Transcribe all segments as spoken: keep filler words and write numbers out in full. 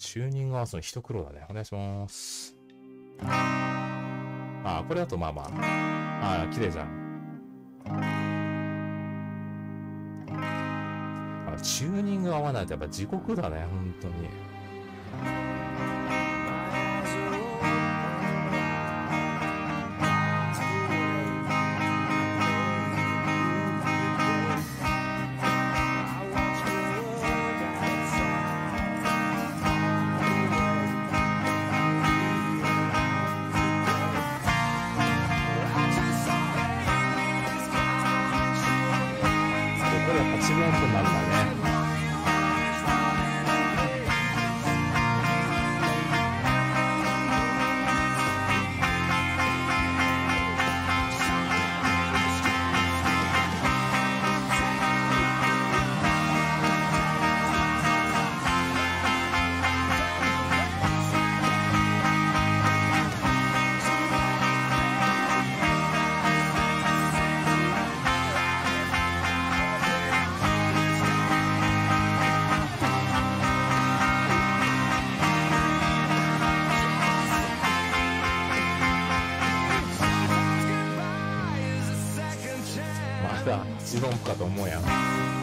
チューニング合わすの一苦労だね。お願いします。ああ、これだとまあまあ。ああ、綺麗じゃん。あ、チューニング合わないとやっぱ地獄だね、本当に。はちびょうとなんだね。まだはちどんかと思うやん。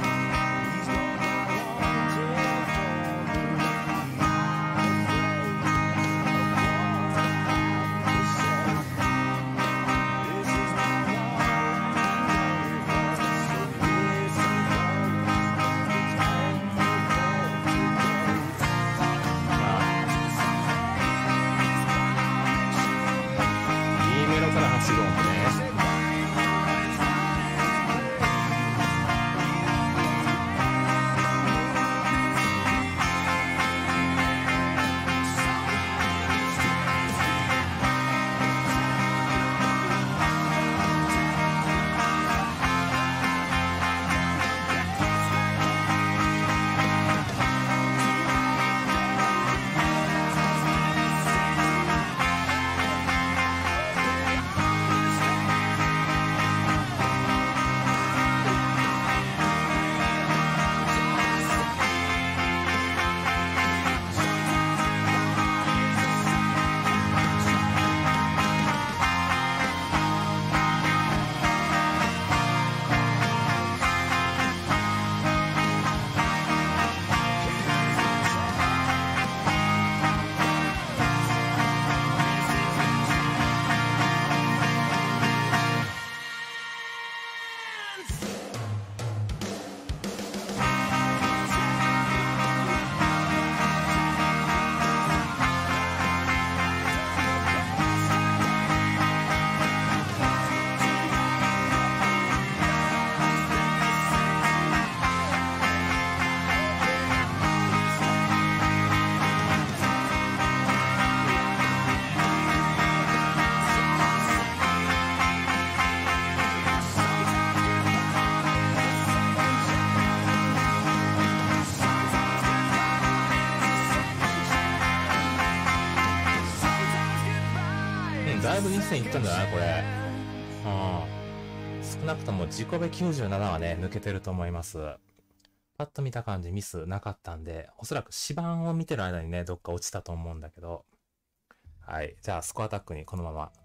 だいぶいっ線いったんじゃないこれ。うん。少なくとも自己ベきゅうじゅうななはね、抜けてると思います。パッと見た感じミスなかったんで、おそらく指板を見てる間にね、どっか落ちたと思うんだけど。はい。じゃあ、スコアタックにこのまま。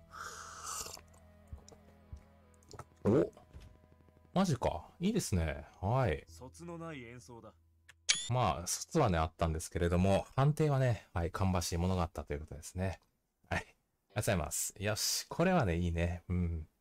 お、マジか。いいですね。はい。 卒のない演奏だ。 まあ、卒はね、あったんですけれども、判定はね、はい、芳しいものがあったということですね。はい。ありがとうございます。よし。これはね、いいね。うん。